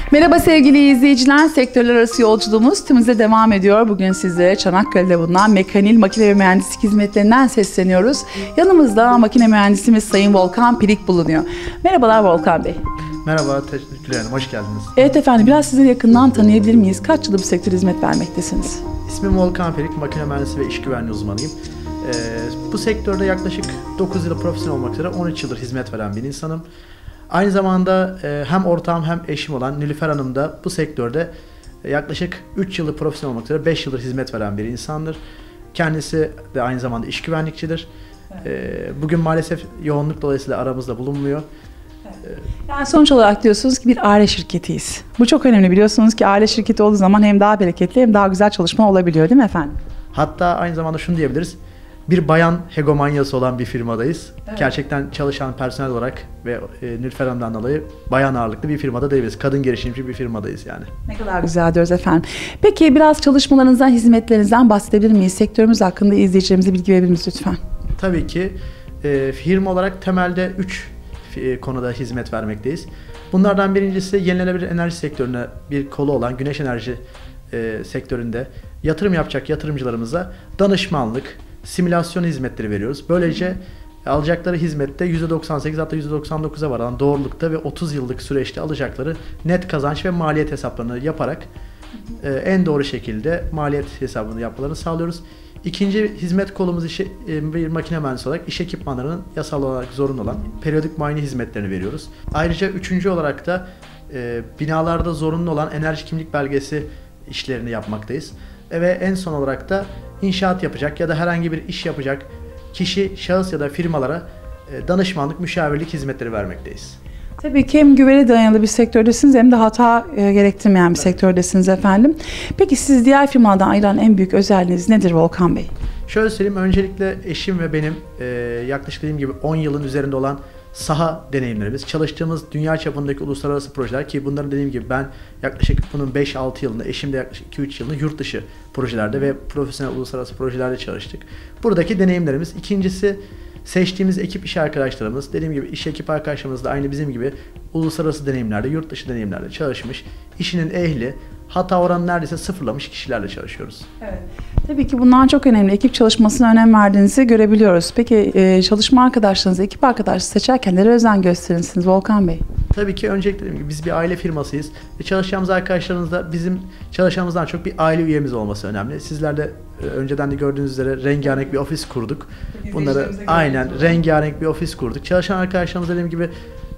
Merhaba sevgili izleyiciler, sektörler arası yolculuğumuz tümümüze devam ediyor. Bugün sizlere Çanakkale'de bulunan Mekanil Makine ve Mühendislik Hizmetlerinden sesleniyoruz. Yanımızda makine mühendisimiz Sayın Volkan Pirik bulunuyor. Merhabalar Volkan Bey. Merhaba, teşekkür ederim. Hoş geldiniz. Evet efendim, biraz sizi yakından tanıyabilir miyiz? Kaç yıldır bu sektöre hizmet vermektesiniz? İsmim Volkan Pirik, makine mühendisi ve iş güvenliği uzmanıyım. Bu sektörde yaklaşık 9 yıl profesyonel olmak üzere 13 yıldır hizmet veren bir insanım. Aynı zamanda hem ortağım hem eşim olan Nilüfer Hanım da bu sektörde yaklaşık 3 yıldır profesyonel olmak üzere 5 yıldır hizmet veren bir insandır. Kendisi de aynı zamanda iş güvenlikçidir. Bugün maalesef yoğunluk dolayısıyla aramızda bulunmuyor. Yani sonuç olarak diyorsunuz ki bir aile şirketiyiz. Bu çok önemli, biliyorsunuz ki aile şirketi olduğu zaman hem daha bereketli hem daha güzel çalışma olabiliyor, değil mi efendim? Hatta aynı zamanda şunu diyebiliriz. Bir bayan hegemonyası olan bir firmadayız. Evet. Gerçekten çalışan personel olarak ve Nilüfer Hanım'dan dolayı bayan ağırlıklı bir firmada değiliz. Kadın girişimci bir firmadayız yani. Ne kadar güzel diyoruz efendim. Peki biraz çalışmalarınızdan, hizmetlerinizden bahsedebilir miyiz? Sektörümüz hakkında izleyicilerimize bilgi verebilir misiniz lütfen? Tabii ki. Firma olarak temelde 3 konuda hizmet vermekteyiz. Bunlardan birincisi yenilenebilir enerji sektörüne bir kolu olan güneş enerji sektöründe yatırım yapacak yatırımcılarımıza danışmanlık, simülasyon hizmetleri veriyoruz. Böylece alacakları hizmette %98 hatta %99'a varan doğrulukta ve 30 yıllık süreçte alacakları net kazanç ve maliyet hesaplarını yaparak en doğru şekilde maliyet hesabını yapmalarını sağlıyoruz. İkinci hizmet kolumuz bir makine mühendisi olarak iş ekipmanlarının yasal olarak zorunlu olan periyodik muayene hizmetlerini veriyoruz. Ayrıca üçüncü olarak da binalarda zorunlu olan enerji kimlik belgesi işlerini yapmaktayız. Ve en son olarak da inşaat yapacak ya da herhangi bir iş yapacak kişi, şahıs ya da firmalara danışmanlık, müşavirlik hizmetleri vermekteyiz. Tabii ki hem güvene dayalı bir sektördesiniz hem de hata gerektirmeyen bir sektördesiniz efendim. Peki siz diğer firmalardan ayıran en büyük özelliğiniz nedir Volkan Bey? Şöyle söyleyeyim, öncelikle eşim ve benim yaklaşık dediğim gibi 10 yılın üzerinde olan saha deneyimlerimiz, çalıştığımız dünya çapındaki uluslararası projeler ki bunların dediğim gibi ben yaklaşık bunun 5-6 yılında, eşim de yaklaşık 2-3 yılında yurt dışı projelerde ve profesyonel uluslararası projelerde çalıştık. Buradaki deneyimlerimiz. İkincisi seçtiğimiz ekip iş arkadaşlarımız, dediğim gibi iş ekip arkadaşlarımız da aynı bizim gibi uluslararası deneyimlerde, yurt dışı deneyimlerde çalışmış, işinin ehli, hata oranı neredeyse sıfırlamış kişilerle çalışıyoruz. Evet. Tabii ki bunlar çok önemli. Ekip çalışmasına önem verdiğinizi görebiliyoruz. Peki çalışma arkadaşlarınızı, ekip arkadaşı seçerken nereye özen gösterirsiniz Volkan Bey? Tabii ki öncelikle dediğim gibi biz bir aile firmasıyız ve çalışacağımız arkadaşlarımız da bizim çalışanımızdan çok bir aile üyemiz olması önemli. Sizler de önceden de gördüğünüz üzere rengarenk bir ofis kurduk. Bunları aynen rengarenk bir ofis kurduk. Çalışan arkadaşlarımız dediğim gibi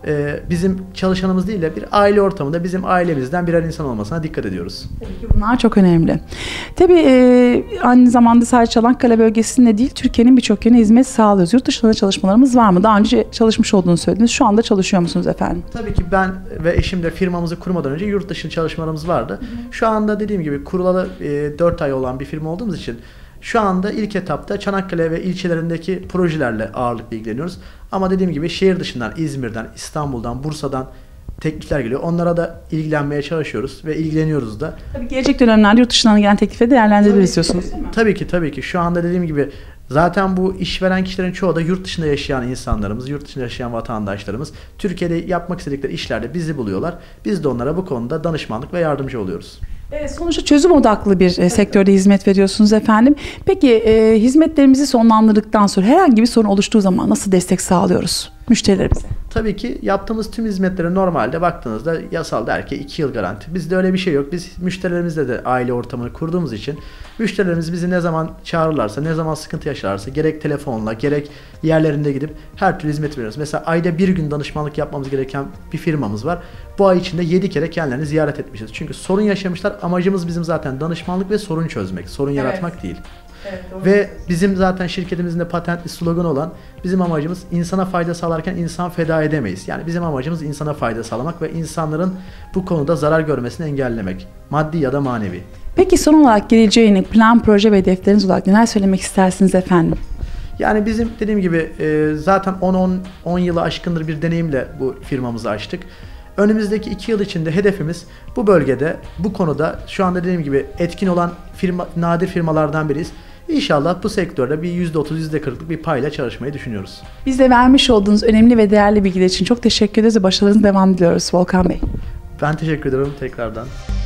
bizim çalışanımız değil de bir aile ortamında bizim ailemizden birer insan olmasına dikkat ediyoruz. Tabii ki bunlar çok önemli. Tabii aynı zamanda sadece Çanakkale bölgesinde değil, Türkiye'nin birçok yerine hizmet sağlıyoruz. Yurt dışında çalışmalarımız var mı? Daha önce çalışmış olduğunu söylediniz. Şu anda çalışıyor musunuz efendim? Tabii ki ben ve eşim de firmamızı kurmadan önce yurt dışı çalışmalarımız vardı. Şu anda dediğim gibi kurulalı 4 ay olan bir firma olduğumuz için şu anda ilk etapta Çanakkale ve ilçelerindeki projelerle ağırlıklı ilgileniyoruz. Ama dediğim gibi şehir dışından, İzmir'den, İstanbul'dan, Bursa'dan teklifler geliyor. Onlara da ilgilenmeye çalışıyoruz ve ilgileniyoruz da. Tabii gelecek dönemlerde yurt dışından gelen teklifleri değerlendirebilir istiyorsunuz, değil mi? Tabii ki. Şu anda dediğim gibi zaten bu işveren kişilerin çoğu da yurt dışında yaşayan insanlarımız, yurt dışında yaşayan vatandaşlarımız. Türkiye'de yapmak istedikleri işlerde bizi buluyorlar. Biz de onlara bu konuda danışmanlık ve yardımcı oluyoruz. Evet, sonuçta çözüm odaklı bir sektörde hizmet veriyorsunuz efendim. Peki hizmetlerimizi sonlandırdıktan sonra herhangi bir sorun oluştuğu zaman nasıl destek sağlıyoruz müşterilerimize? Tabii ki yaptığımız tüm hizmetlere normalde baktığınızda yasal der ki 2 yıl garanti. Bizde öyle bir şey yok. Biz müşterilerimizle de aile ortamını kurduğumuz için müşterilerimiz bizi ne zaman çağırırlarsa, ne zaman sıkıntı yaşarlarsa gerek telefonla gerek yerlerinde gidip her türlü hizmet veriyoruz. Mesela ayda bir gün danışmanlık yapmamız gereken bir firmamız var. Bu ay içinde 7 kere kendilerini ziyaret etmişiz. Çünkü sorun yaşamışlar. Amacımız bizim zaten danışmanlık ve sorun çözmek. Sorun yaratmak değil. Evet, ve bizim zaten şirketimizin de patentli sloganı olan bizim amacımız insana fayda sağlarken insan feda edemeyiz. Yani bizim amacımız insana fayda sağlamak ve insanların bu konuda zarar görmesini engellemek. Maddi ya da manevi. Peki son olarak geleceğini plan, proje ve hedefleriniz olarak neler söylemek istersiniz efendim? Yani bizim dediğim gibi zaten 10 yılı aşkındır bir deneyimle bu firmamızı açtık. Önümüzdeki 2 yıl içinde hedefimiz bu bölgede, bu konuda şu anda dediğim gibi etkin olan nadir firmalardan biriyiz. İnşallah bu sektörde bir %30, %40'lık bir payla çalışmayı düşünüyoruz. Bize vermiş olduğunuz önemli ve değerli bilgiler için çok teşekkür ederiz ve başarılarınızın devamını diliyoruz Volkan Bey. Ben teşekkür ederim tekrardan.